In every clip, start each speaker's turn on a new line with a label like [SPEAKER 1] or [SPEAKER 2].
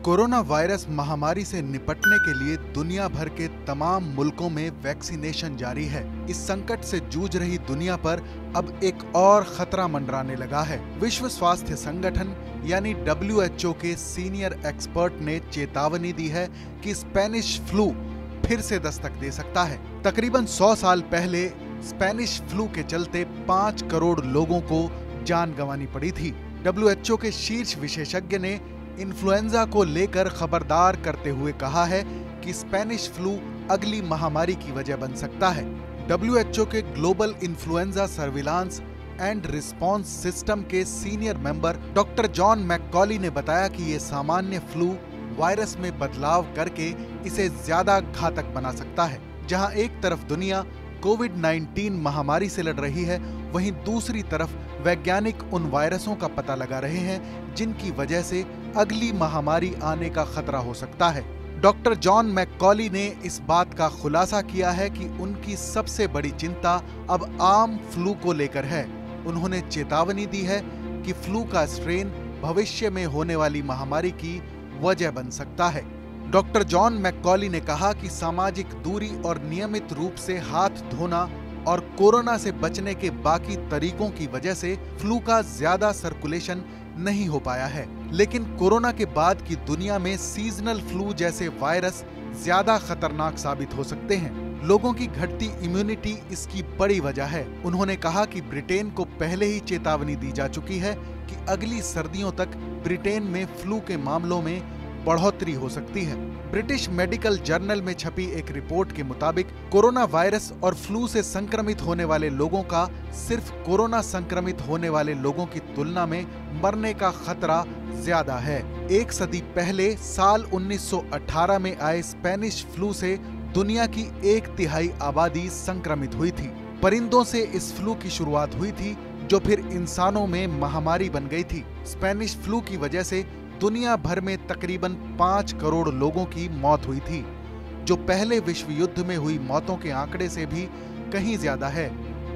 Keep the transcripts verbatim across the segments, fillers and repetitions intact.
[SPEAKER 1] Corona virus महामारी से निपटने के लिए दुनिया भर के तमाम मुल्कों में वैक्सीनेशन जारी है। इस संकट से जूझ रही दुनिया पर अब एक और खतरा मंडराने लगा है। विश्व स्वास्थ्य संगठन यानी डब्ल्यू एच ओ के सीनियर एक्सपर्ट ने चेतावनी दी है कि स्पेनिश फ्लू फिर से दस्तक दे सकता है। तकरीबन सौ साल पहले स्पेनिश फ्लू के चलते पाँच करोड़ लोगों को जान गंवानी पड़ी थी। डब्ल्यू एच ओ के शीर्ष विशेषज्ञ ने इन्फ्लुएंजा को लेकर खबरदार करते हुए कहा है कि स्पेनिश फ्लू अगली महामारी की वजह बन सकता है। डब्ल्यू एच ओ के global influenza surveillance and response system के senior member doctor John McCauley ने बताया कि ये सामान्य फ्लू वायरस में बदलाव करके इसे ज्यादा घातक बना सकता है। जहां एक तरफ दुनिया कोविड नाइनटीन महामारी से लड़ रही है, वहीं दूसरी तरफ वैज्ञानिक उन वायरसों का पता लगा रहे हैं जिनकी वजह से अगली महामारी आने का खतरा हो सकता है। डॉक्टर जॉन मैककॉली ने इस बात का खुलासा किया है कि उनकी सबसे बड़ी चिंता अब आम फ्लू को लेकर है। उन्होंने चेतावनी दी है कि फ्लू का स्ट्रेन भविष्य में होने वाली महामारी की वजह बन सकता है। डॉक्टर जॉन मैककॉली ने कहा कि सामाजिक दूरी और नियमित रूप से हाथ धोना और कोरोना से बचने के बाकी तरीकों की वजह से फ्लू का ज्यादा सर्कुलेशन नहीं हो पाया है। लेकिन कोरोना के बाद की दुनिया में सीजनल फ्लू जैसे वायरस ज्यादा खतरनाक साबित हो सकते हैं। लोगों की घटती इम्यूनिटी इसकी बड़ी वजह है। उन्होंने कहा कि ब्रिटेन को पहले ही चेतावनी दी जा चुकी है कि अगली सर्दियों तक ब्रिटेन में फ्लू के मामलों में बढ़ोतरी हो सकती है। ब्रिटिश मेडिकल जर्नल में छपी एक रिपोर्ट के मुताबिक कोरोना वायरस और फ्लू से संक्रमित होने वाले लोगों का सिर्फ कोरोना संक्रमित होने वाले लोगों की तुलना में मरने का खतरा ज्यादा है। एक सदी पहले साल उन्नीस सौ अठारह में आए स्पेनिश फ्लू से दुनिया की एक तिहाई आबादी संक्रमित हुई थी। परिंदों से इस फ्लू की शुरुआत हुई थी जो फिर इंसानों में महामारी बन गई थी। स्पेनिश फ्लू की वजह से दुनिया भर में तकरीबन पाँच करोड़ लोगों की मौत हुई थी, जो पहले विश्व युद्ध में हुई मौतों के आंकड़े से भी कहीं ज्यादा है।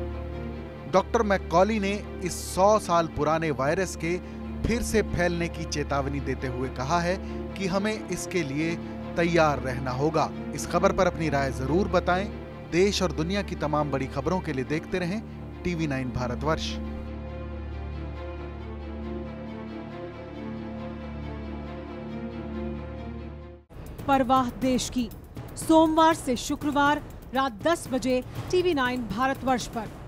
[SPEAKER 1] डॉक्टर मैककॉली ने इस सौ साल पुराने वायरस के फिर से फैलने की चेतावनी देते हुए कहा है कि हमें इसके लिए तैयार रहना होगा। इस खबर पर अपनी राय जरूर बताएं। देश और दुनिया की तमाम बड़ी खबरों के लिए देखते रहें टीवी नाइन भारतवर्ष।
[SPEAKER 2] परवाह देश की, सोमवार से शुक्रवार रात दस बजे टीवी नाइन भारतवर्ष पर।